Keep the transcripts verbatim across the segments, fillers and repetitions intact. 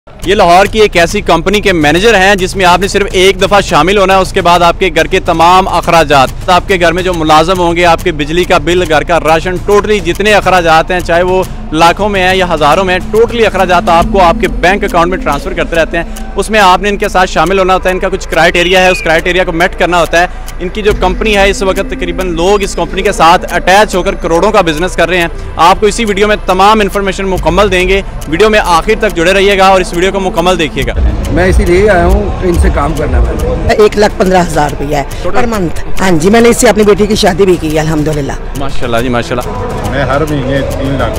ये लाहौर की एक ऐसी कंपनी के मैनेजर हैं जिसमें आपने सिर्फ एक दफ़ा शामिल होना है, उसके बाद आपके घर के तमाम अखराजात, आपके घर में जो मुलाजम होंगे, आपके बिजली का बिल, घर का राशन, टोटली जितने अखराजात हैं, चाहे वो लाखों में है या हज़ारों में है, टोटली अखराजात आपको आपके बैंक अकाउंट में ट्रांसफ़र करते रहते हैं। उसमें आपने इनके साथ शामिल होना होता है। इनका कुछ क्राइटेरिया है, उस क्राइटेरिया को मेट करना होता है। इनकी जो कंपनी है, इस वक्त तकरीबन लोग इस कंपनी के साथ अटैच होकर करोड़ों का बिजनेस कर रहे हैं। आपको इसी वीडियो में तमाम इन्फॉर्मेशन मुकम्मल देंगे। वीडियो में आखिर तक जुड़े रहिएगा और इस वीडियो को मुकम्मल देखिएगा। मैं इसीलिए आया हूँ, इनसे काम करना है। एक लाख पंद्रह हजार रुपया है पर मंथ। हाँ जी, मैंने इससे अपनी बेटी की शादी भी की अल्हम्दुलिल्लाह। माशाल्लाह जी माशाल्लाह। मैं हर महीने तीन लाख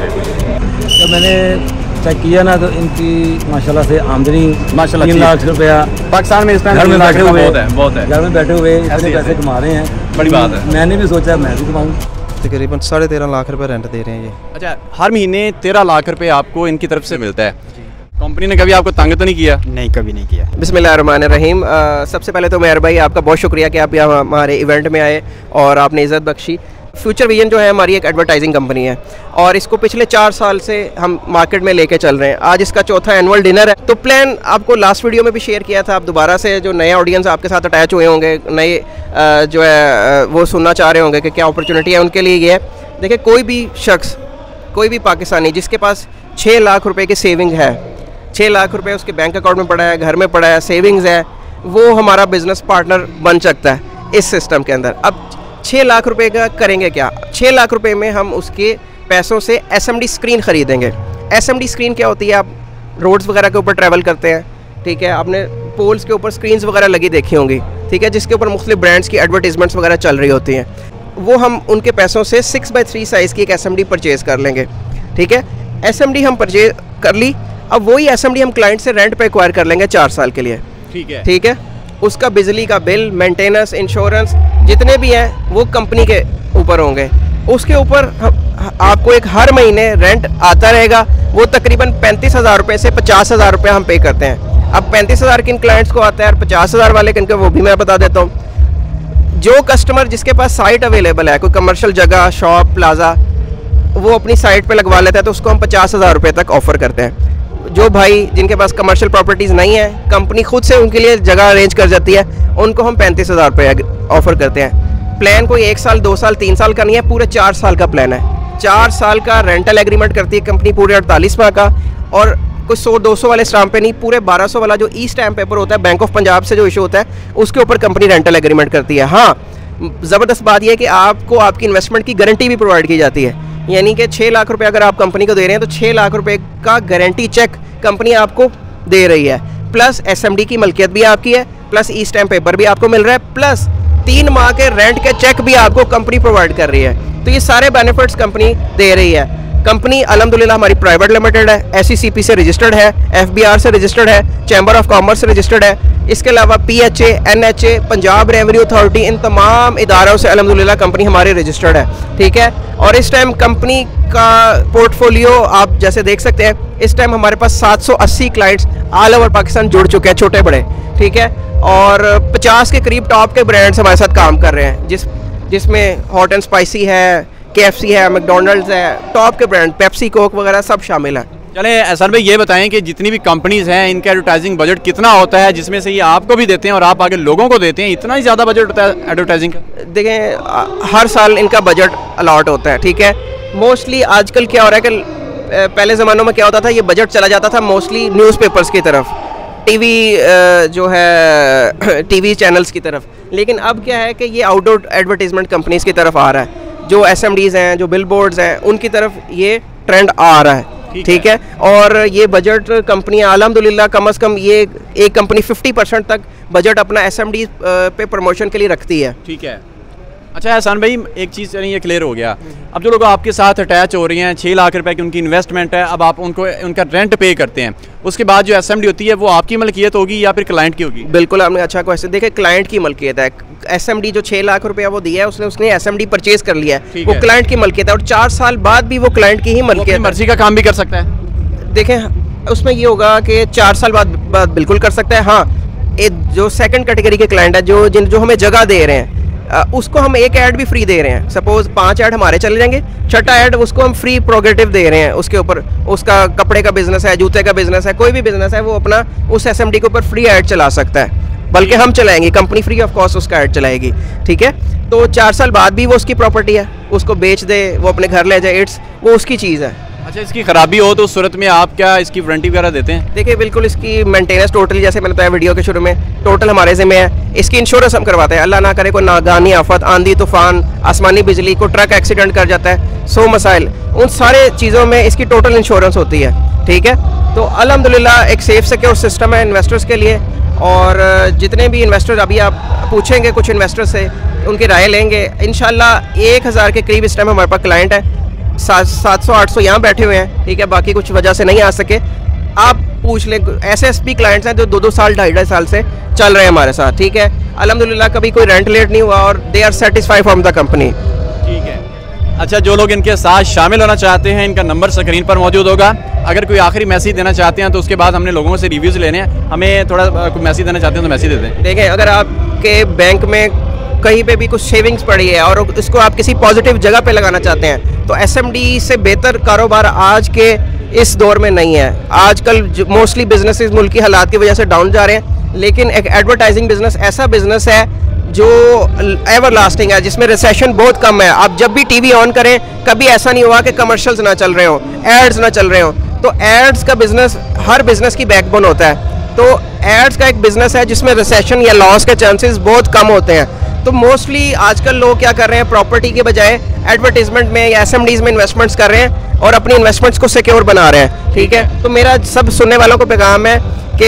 जब मैंने चेक किया ना तो इनकी माशाल्लाह से आमदनी माशाल्लाह तीन लाख रुपया पाकिस्तान में इस टाइम घर में बैठे हुए बहुत है, बहुत है। घर में बैठे हुए इतने पैसे कमा रहे हैं, बड़ी बात है। मैंने भी सोचा मैं भी कमाऊँ। तकरीबन साढ़े तेरह लाख रुपए रेंट दे रहे हैं ये। अच्छा, हर महीने तेरह लाख रुपए आपको इनकी तरफ से मिलता है। कंपनी ने कभी आपको तंग तो नहीं किया? नहीं, कभी नहीं किया। बिस्मिल्लाहिर्रहमानिर्रहीम। सबसे पहले तो मेहर भाई आपका बहुत शुक्रिया कि आप यहाँ हमारे इवेंट में आए और आपने इज़्ज़त बख्शी। फ्यूचर विजन जो है हमारी एक एडवर्टाइजिंग कंपनी है और इसको पिछले चार साल से हम मार्केट में लेके चल रहे हैं। आज इसका चौथा एनुअल डिनर है। तो प्लान आपको लास्ट वीडियो में भी शेयर किया था। आप दोबारा से जो नए ऑडियंस आपके साथ अटैच हुए होंगे, नए जो है वो सुनना चाह रहे होंगे कि क्या अपॉर्चुनिटी है, उनके लिए ये है। देखिए, कोई भी शख्स, कोई भी पाकिस्तानी जिसके पास छः लाख रुपये की सेविंग है, छः लाख रुपये उसके बैंक अकाउंट में पड़ा है, घर में पड़ा है, सेविंग्स है, वो हमारा बिजनेस पार्टनर बन सकता है इस सिस्टम के अंदर। अब छः लाख रुपए का करेंगे क्या? छः लाख रुपए में हम उसके पैसों से एसएमडी स्क्रीन ख़रीदेंगे। एसएमडी स्क्रीन क्या होती है? आप रोड्स वगैरह के ऊपर ट्रैवल करते हैं, ठीक है, आपने पोल्स के ऊपर स्क्रीन्स वगैरह लगी देखी होंगी, ठीक है, जिसके ऊपर मुख्तलिफ ब्रांड्स की एडवर्टीजमेंट्स वगैरह चल रही होती हैं। वो हम उनके पैसों से सिक्स बाई थ्री साइज़ की एक एसएमडी परचेज़ कर लेंगे, ठीक है। एसएमडी हम परचेज कर ली। अब वही एसएमडी हम क्लाइंट से रेंट पे एक्वायर कर लेंगे चार साल के लिए, ठीक है, ठीक है। उसका बिजली का बिल, मेंटेनेंस, इंश्योरेंस जितने भी हैं वो कंपनी के ऊपर होंगे। उसके ऊपर आपको एक हर महीने रेंट आता रहेगा। वो तकरीबन पैंतीस हज़ार रुपये से पचास हज़ार रुपये हम पे करते हैं। अब पैंतीस हज़ार किन क्लाइंट्स को आता है और पचास हज़ार वाले किन, वो भी मैं बता देता हूँ। जो कस्टमर जिसके पास साइट अवेलेबल है, कोई कमर्शियल जगह, शॉप, प्लाजा, वो अपनी साइट पे लगवा लेता है, तो उसको हम पचास हज़ार रुपये तक ऑफ़र करते हैं। जो भाई जिनके पास कमर्शियल प्रॉपर्टीज़ नहीं है, कंपनी खुद से उनके लिए जगह अरेंज कर जाती है, उनको हम पैंतीस हज़ार रुपये ऑफ़र करते हैं। प्लान कोई एक साल, दो साल, तीन साल का नहीं है, पूरे चार साल का प्लान है। चार साल का रेंटल एग्रीमेंट करती है कंपनी, पूरे अड़तालीस माह का। और कुछ सौ दो सौ वाले स्टाम्प पे नहीं, पूरे बारह सौ वाला जो ई स्टैम्प पेपर होता है बैंक ऑफ पंजाब से जो इशू होता है, उसके ऊपर कंपनी रेंटल एग्रीमेंट करती है। हाँ, ज़बरदस्त बात यह है कि आपको आपकी इन्वेस्टमेंट की गारंटी भी प्रोवाइड की जाती है। यानी कि छः लाख रुपए अगर आप कंपनी को दे रहे हैं तो छः लाख रुपए का गारंटी चेक कंपनी आपको दे रही है। प्लस एसएमडी की मलकियत भी आपकी है, प्लस ई स्टैम्प पेपर भी आपको मिल रहा है, प्लस तीन माह के रेंट के चेक भी आपको कंपनी प्रोवाइड कर रही है। तो ये सारे बेनिफिट्स कंपनी दे रही है। कंपनी अल्हम्दुलिल्लाह हमारी प्राइवेट लिमिटेड है, एसईसीपी से रजिस्टर्ड है, एफबीआर से रजिस्टर्ड है, चैम्बर ऑफ कॉमर्स से रजिस्टर्ड है। इसके अलावा PHA, NHA, Punjab revenue authority, इन तमाम इदारों से अल्हम्दुलिल्लाह कंपनी हमारी रजिस्टर्ड है, ठीक है। और इस टाइम कंपनी का पोर्टफोलियो आप जैसे देख सकते हैं, इस टाइम हमारे पास सात सौ अस्सी क्लाइंट्स ऑल ओवर पाकिस्तान जुड़ चुके हैं, छोटे बड़े, ठीक है। और पचास के करीब टॉप के ब्रांड्स हमारे साथ काम कर रहे हैं, जिस जिसमें हॉट एंड स्पाइसी है, केएफसी है, मैकडॉनल्ड्स है, टॉप के ब्रांड पेप्सी, कोक वगैरह सब शामिल हैं। चले एहसान भाई, ये बताएं कि जितनी भी कंपनीज हैं, इनका एडवर्टाइजिंग बजट कितना होता है, जिसमें से ये आपको भी देते हैं और आप आगे लोगों को देते हैं? इतना ही ज़्यादा बजट होता है एडवर्टाइजिंग का? देखें, हर साल इनका बजट अलॉट होता है, ठीक है। मोस्टली आजकल क्या हो रहा है कि पहले ज़मानों में क्या होता था, ये बजट चला जाता था मोस्टली न्यूज़पेपर्स की तरफ, टीवी जो है टीवी चैनल्स की तरफ। लेकिन अब क्या है कि ये आउटडोर एडवर्टीजमेंट कंपनीज़ की तरफ आ रहा है। जो एसएमडीज़ हैं, जो बिल बोर्ड्स हैं, उनकी तरफ ये ट्रेंड आ रहा है, ठीक है। और ये बजट कंपनियां अल्हम्दुलिल्लाह कम अज़ कम ये एक कंपनी फिफ्टी परसेंट तक बजट अपना एसएमडी पे प्रमोशन के लिए रखती है, ठीक है। अच्छा एहसान भाई, एक चीज़ ये क्लियर हो गया। अब जो लोग आपके साथ अटैच हो रही हैं, छः लाख रुपए की उनकी इन्वेस्टमेंट है, अब आप उनको उनका रेंट पे करते हैं, उसके बाद जो एसएमडी होती है वो आपकी मलकियत होगी या फिर क्लाइंट की होगी? बिल्कुल, आपने अच्छा क्वेश्चन। देखिए, क्लाइंट की मलकियत है। एसएमडी जो छः लाख रुपया वो दिया है, उसने उसने एसएमडी परचेज कर लिया है, वो क्लाइंट की मलकियत है और चार साल बाद भी वो क्लाइंट की ही मलकियत, मर्जी का काम भी कर सकता है। देखें, उसमें ये होगा कि चार साल बाद, बाद बिल्कुल कर सकता है। हाँ, एक जो सेकंड कैटेगरी के क्लाइंट है, जो जिन जो हमें जगह दे रहे हैं, अ, उसको हम एक ऐड भी फ्री दे रहे हैं। सपोज पांच ऐड हमारे चले जाएंगे, छठा ऐड उसको हम फ्री प्रोग्रेटिव दे रहे हैं। उसके ऊपर उसका कपड़े का बिजनेस है, जूते का बिजनेस है, कोई भी बिजनेस है, वो अपना उस एसएमडी के ऊपर फ्री ऐड चला सकता है, बल्कि हम चलाएंगे, कंपनी फ्री ऑफ कॉस्ट उसका ऐड चलाएगी। ठीक है, तो चार साल बाद भी वो उसकी प्रॉपर्टी है, उसको बेच दे, वो अपने घर ले जाए, इट्स वो उसकी चीज़ है। अच्छा, इसकी खराबी हो तो उस सूरत में आप क्या इसकी वारंटी वगैरह देते हैं? देखिए बिल्कुल, इसकी मेंटेनेंस टोटल, जैसे मैंने बताया वीडियो के शुरू में, टोटल हमारे ज़िम्मे है। इसकी इंश्योरेंस हम करवाते हैं, अल्लाह ना करे कोई नागानी आफत, आंधी तूफान, आसमानी बिजली, को ट्रक एक्सीडेंट कर जाता है, सो मसाइल, उन सारे चीज़ों में इसकी टोटल इंश्योरेंस होती है। ठीक है, तो अल्हम्दुलिल्लाह एक सेफ सिक्योर सिस्टम है इन्वेस्टर्स के लिए। और जितने भी इन्वेस्टर, अभी आप पूछेंगे कुछ इन्वेस्टर से, उनकी राय लेंगे, इंशाल्लाह एक हज़ार के करीब इस टाइम हमारे पास क्लाइंट है, सात सात सौ आठ सौ यहाँ बैठे हुए हैं। ठीक है, बाकी कुछ वजह से नहीं आ सके, आप पूछ लें। ऐसे एस पी क्लाइंट्स हैं जो दो दो साल ढाई ढाई साल से चल रहे हैं हमारे साथ। ठीक है, अल्हम्दुलिल्लाह कभी कोई रेंट लेट नहीं हुआ और they are satisfied from the company. ठीक है। अच्छा, जो लोग इनके साथ शामिल होना चाहते हैं, इनका नंबर स्क्रीन पर मौजूद होगा। अगर कोई आखिरी मैसेज देना चाहते हैं तो उसके बाद हमने लोगों से रिव्यूज़ लेने हैं, हमें थोड़ा कोई मैसेज देना चाहते हैं तो मैसेज दे दें। देखें, अगर आपके बैंक में कहीं पे भी कुछ सेविंग्स पड़ी है और इसको आप किसी पॉजिटिव जगह पे लगाना चाहते हैं, तो एसएमडी से बेहतर कारोबार आज के इस दौर में नहीं है। आजकल मोस्टली बिजनेसेस मुल्क की हालात की वजह से डाउन जा रहे हैं, लेकिन एक एडवर्टाइजिंग बिजनेस ऐसा बिजनेस है जो एवर लास्टिंग है, जिसमें रिसेशन बहुत कम है। आप जब भी टीवी ऑन करें, कभी ऐसा नहीं हुआ कि कमर्शियल्स ना चल रहे हों, एड्स ना चल रहे हों। तो एड्स का बिजनेस हर बिजनेस की बैकबोन होता है। तो एड्स का एक बिजनेस है जिसमें रिसेशन या लॉस के चांसेस बहुत कम होते हैं। तो मोस्टली आजकल लोग क्या कर रहे हैं, प्रॉपर्टी के बजाय एडवर्टीजमेंट में या एसएमडीज़ में इन्वेस्टमेंट्स कर रहे हैं और अपनी इन्वेस्टमेंट्स को सिक्योर बना रहे हैं। ठीक है, तो मेरा सब सुनने वालों को पैगाम है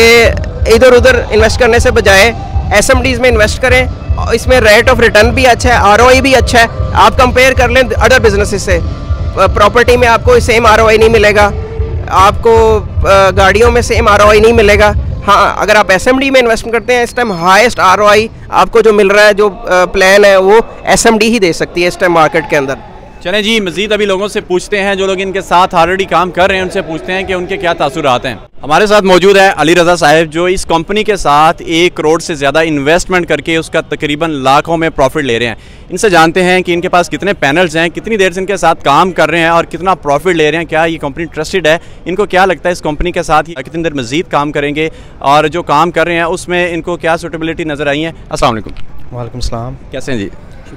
कि इधर उधर इन्वेस्ट करने से बजाय एसएमडीज़ में इन्वेस्ट करें। इसमें रेट ऑफ रिटर्न भी अच्छा है, आरओआई भी अच्छा है। आप कंपेयर कर लें अदर बिजनेसेस से, प्रॉपर्टी में आपको सेम आरओआई नहीं मिलेगा, आपको गाड़ियों में सेम आरओआई नहीं मिलेगा। हाँ, अगर आप एसएमडी में इन्वेस्ट करते हैं, इस टाइम हाईएस्ट आरओआई आपको जो मिल रहा है, जो प्लान है, वो एसएमडी ही दे सकती है इस टाइम मार्केट के अंदर। चलें जी, मज़ीद अभी लोगों से पूछते हैं, जो लोग इनके साथ ऑलरेडी काम कर रहे हैं उनसे पूछते हैं कि उनके क्या तासुरात हैं। हमारे साथ मौजूद है अली रज़ा साहब, जो इस कंपनी के साथ एक करोड़ से ज़्यादा इन्वेस्टमेंट करके उसका तकरीबन लाखों में प्रॉफिट ले रहे हैं। इनसे जानते हैं कि इनके पास कितने पैनल्स हैं, कितनी देर से इनके साथ काम कर रहे हैं और कितना प्रॉफिट ले रहे हैं, क्या ये कंपनी ट्रस्टेड है, इनको क्या लगता है इस कंपनी के साथ ही कितनी देर मज़ीद काम करेंगे और जो काम कर रहे हैं उसमें इनको क्या सूटेबिलिटी नज़र आई है। अस्सलाम वालेकुम। वालेकुम सलाम। कैसे हैं जी?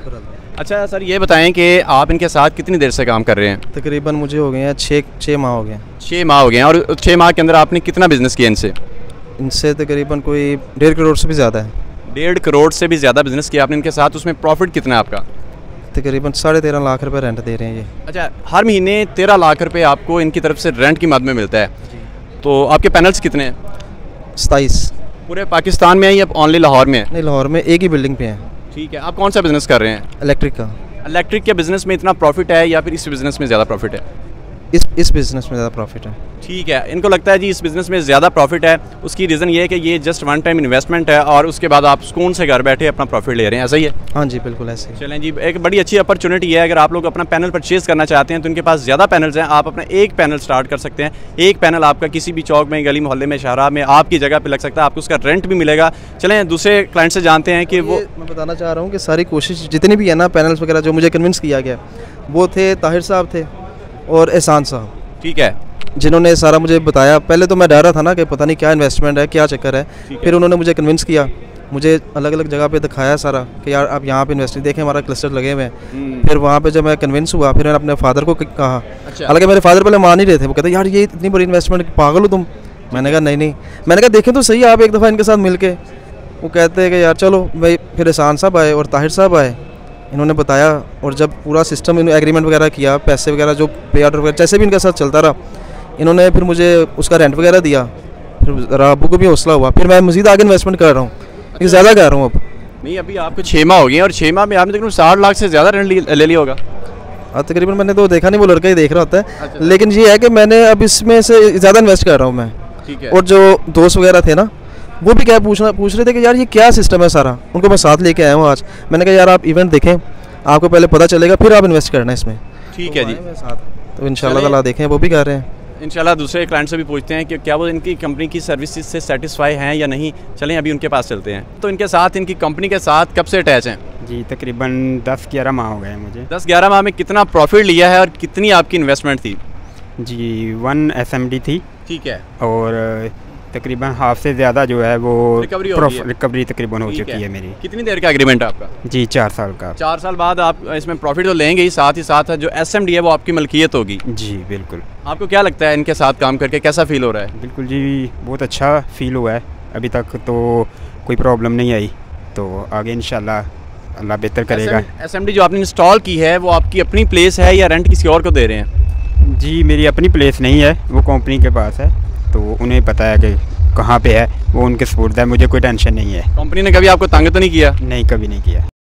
अच्छा सर, ये बताएं कि आप इनके साथ कितनी देर से काम कर रहे हैं? तकरीबन मुझे हो गए हैं छः छः माह हो गए। छः माह हो गए हैं। और छः माह के अंदर आपने कितना बिजनेस किया इनसे? इनसे तकरीबन कोई डेढ़ करोड़ से भी ज़्यादा है। डेढ़ करोड़ से भी ज़्यादा बिजनेस किया आपने इनके साथ। उसमें प्रॉफिट कितना है आपका? तकरीबन साढ़े तेरह लाख रुपए रेंट दे रहे हैं ये। अच्छा, हर महीने तेरह लाख रुपए आपको इनकी तरफ से रेंट की मद में मिलता है। तो आपके पैनल्स कितने हैं? सताईस। पूरे पाकिस्तान में है या ओनली लाहौर में है? नहीं, लाहौर में एक ही बिल्डिंग पे है। ठीक है। आप कौन सा बिज़नेस कर रहे हैं? इलेक्ट्रिक का। इलेक्ट्रिक के बिज़नेस में इतना प्रॉफिट है या फिर इस बिज़नेस में ज़्यादा प्रॉफिट है? इस इस बिज़नेस में ज़्यादा प्रॉफिट है। ठीक है, इनको लगता है जी इस बिज़नेस में ज़्यादा प्रॉफिट है। उसकी रीज़न ये है कि ये जस्ट वन टाइम इन्वेस्टमेंट है और उसके बाद आप सुकून से घर बैठे अपना प्रॉफिट ले रहे हैं, ऐसा ही है? हाँ जी, बिल्कुल ऐसे ही। चलें जी, एक बड़ी अच्छी अपॉर्चुनिटी है। अगर आप लोग अपना पैनल परचेज़ करना चाहते हैं तो इनके पास ज़्यादा पैनल्स हैं। आप अपना एक पैनल स्टार्ट कर सकते हैं। एक पैनल आपका किसी भी चौक में, गली मोहल्ले में, शहरा में आपकी जगह पर लग सकता है। आपको उसका रेंट भी मिलेगा। चलें दूसरे क्लाइंट से जानते हैं कि वो, मैं बताना चाह रहा हूँ कि सारी कोशिश जितनी भी है ना, पैनल्स वगैरह जो मुझे कन्विंस किया गया, वो थे ताहिर साहब थे और एहसान साहब। ठीक है, जिन्होंने सारा मुझे बताया। पहले तो मैं डर रहा था ना कि पता नहीं क्या इन्वेस्टमेंट है, क्या चक्कर है। फिर उन्होंने मुझे कन्विंस किया, मुझे अलग अलग जगह पे दिखाया सारा कि यार आप यहाँ पे इन्वेस्ट देखें, हमारा क्लस्टर लगे हुए हैं। फिर वहाँ पे जब मैं कन्विंस हुआ, फिर मैंने अपने फादर को कहा। अच्छा। हालांकि मेरे फादर पहले मान नहीं रहे थे, वो कहते यार ये इतनी बड़ी इन्वेस्टमेंट, पागल हो तुम। मैंने कहा नहीं नहीं, मैंने कहा देखें तो सही आप एक दफ़ा इनके साथ मिल के। वो कहते हैं कि यार चलो भाई। फिर एहसान साहब आए और ताहिर साहब आए, इन्होंने बताया और जब पूरा सिस्टम एग्रीमेंट वगैरह किया, पैसे वगैरह जो पे आउट वगैरह जैसे भी इनके साथ चलता रहा, इन्होंने फिर मुझे उसका रेंट वगैरह दिया। फिर अबू को भी हौसला हुआ। फिर मैं मज़ीद आगे इन्वेस्टमेंट कर रहा हूँ। अच्छा। ज़्यादा कर रहा हूँ अब। नहीं, अभी आपको छः माह हो गए हैं और छः माह में आपने तकरीबन साठ लाख से ज़्यादा रेंट ले लिया होगा। हाँ, तकरीबन मैंने तो देखा नहीं, वो लड़का ही देख रहा होता है। अच्छा। लेकिन ये है कि मैंने अब इसमें से ज़्यादा इन्वेस्ट कर रहा हूँ मैं। ठीक है। और जो दोस्त वगैरह थे ना, वो भी क्या पूछना पूछ रहे थे कि यार ये क्या सिस्टम है सारा। उनको मैं साथ लेके आया हूँ आज। मैंने कहा यार आप इवेंट देखें, आपको पहले पता चलेगा, फिर आप इन्वेस्ट करना इसमें। ठीक है जी। साथ तो इंशाल्लाह ताला देखें, वो भी कर रहे हैं। इंशाल्लाह दूसरे क्लाइंट से भी पूछते हैं कि क्या वो इनकी कंपनी की सर्विसेज से सेटिस्फाई हैं या नहीं। चलें अभी उनके पास चलते हैं। तो इनके साथ, इनकी कंपनी के साथ कब से अटैच हैं? जी तकरीबन दस ग्यारह माह हो गए हैं मुझे। दस ग्यारह माह में कितना प्रॉफिट लिया है और कितनी आपकी इन्वेस्टमेंट थी? जी वन एसएमडी थी ठीक है। और तकरीबन हाफ से ज़्यादा जो है वो रिकवरी हो गई है। रिकवरी तकरीबन हो ठीक चुकी है मेरी। कितनी देर का एग्रीमेंट है आपका? जी चार साल का। चार साल बाद आप इसमें प्रॉफिट तो लेंगे ही, साथ ही साथ जो एसएमडी है वो आपकी मलकियत होगी। जी बिल्कुल। आपको क्या लगता है इनके साथ काम करके कैसा फील हो रहा है? बिल्कुल जी बहुत अच्छा फील हुआ है, अभी तक तो कोई प्रॉब्लम नहीं आई, तो आगे इंशाल्लाह अल्लाह बेहतर करेगा। एसएमडी जो आपने इंस्टॉल की है वो आपकी अपनी प्लेस है या रेंट किसी और को दे रहे हैं? जी मेरी अपनी प्लेस नहीं है, वो कंपनी के पास है, तो उन्हें पता है कि कहाँ पे है, वो उनके सपोर्ट है, मुझे कोई टेंशन नहीं है। कंपनी ने कभी आपको तंग तो नहीं किया? नहीं कभी नहीं किया।